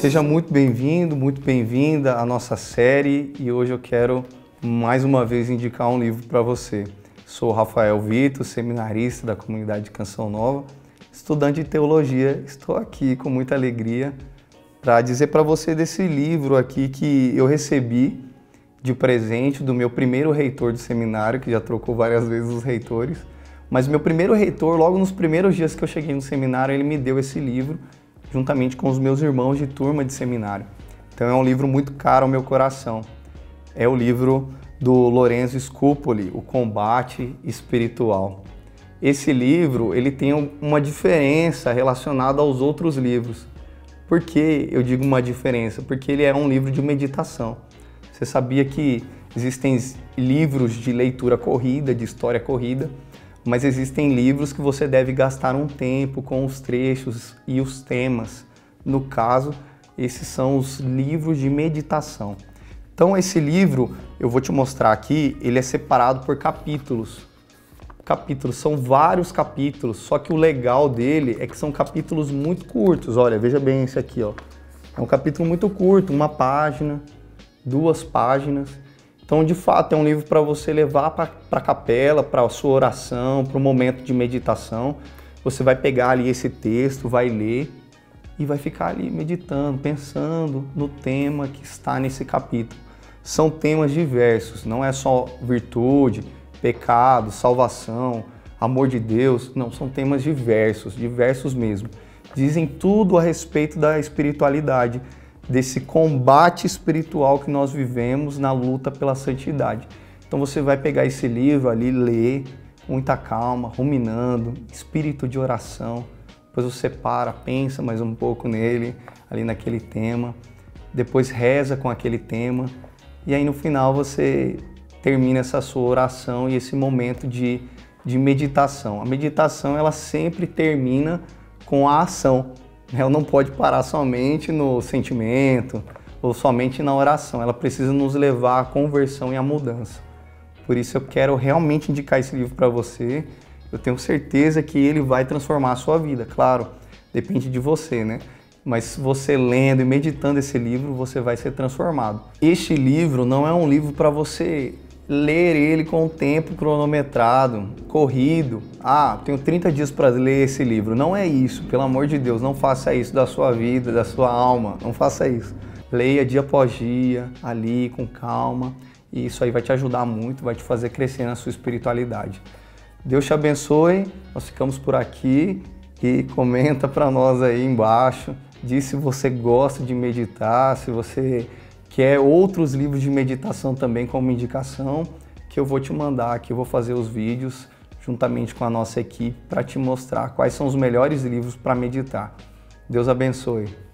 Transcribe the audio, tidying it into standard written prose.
Seja muito bem-vindo, muito bem-vinda à nossa série e hoje eu quero mais uma vez indicar um livro para você. Sou Rafael Vitor, seminarista da comunidade de Canção Nova, estudante de teologia. Estou aqui com muita alegria para dizer para você desse livro aqui que eu recebi de presente do meu primeiro reitor do seminário, que já trocou várias vezes os reitores. Mas meu primeiro reitor, logo nos primeiros dias que eu cheguei no seminário, ele me deu esse livro, juntamente com os meus irmãos de turma de seminário. Então é um livro muito caro ao meu coração. É o livro do Lorenzo Scupoli, O Combate Espiritual. Esse livro, ele tem uma diferença relacionada aos outros livros. Por que eu digo uma diferença? Porque ele é um livro de meditação. Você sabia que existem livros de leitura corrida, de história corrida, mas existem livros que você deve gastar um tempo com os trechos e os temas. No caso, esses são os livros de meditação. Então esse livro, eu vou te mostrar aqui, ele é separado por capítulos. Capítulos, são vários capítulos, só que o legal dele é que são capítulos muito curtos. Olha, veja bem esse aqui, ó. É um capítulo muito curto, uma página, 2 páginas. Então, de fato, é um livro para você levar para a capela, para a sua oração, para o momento de meditação. Você vai pegar ali esse texto, vai ler e vai ficar ali meditando, pensando no tema que está nesse capítulo. São temas diversos, não é só virtude, pecado, salvação, amor de Deus. Não, são temas diversos, diversos mesmo. Dizem tudo a respeito da espiritualidade, desse combate espiritual que nós vivemos na luta pela santidade. Então você vai pegar esse livro ali, ler com muita calma, ruminando, espírito de oração. Depois você para, pensa mais um pouco nele, ali naquele tema. Depois reza com aquele tema. E aí no final você termina essa sua oração e esse momento de meditação. A meditação, ela sempre termina com a ação. Ela não pode parar somente no sentimento ou somente na oração. Ela precisa nos levar à conversão e à mudança. Por isso eu quero realmente indicar esse livro para você. Eu tenho certeza que ele vai transformar a sua vida. Claro, depende de você, né? Mas você lendo e meditando esse livro, você vai ser transformado. Este livro não é um livro para você ler ele com o tempo cronometrado, corrido. Ah, tenho 30 dias para ler esse livro. Não é isso, pelo amor de Deus, não faça isso da sua vida, da sua alma, não faça isso. Leia dia após dia, ali, com calma, e isso aí vai te ajudar muito, vai te fazer crescer na sua espiritualidade. Deus te abençoe, nós ficamos por aqui e comenta para nós aí embaixo, diz se você gosta de meditar, se você quer outros livros de meditação também como indicação, que eu vou te mandar, que eu vou fazer os vídeos juntamente com a nossa equipe para te mostrar quais são os melhores livros para meditar. Deus abençoe.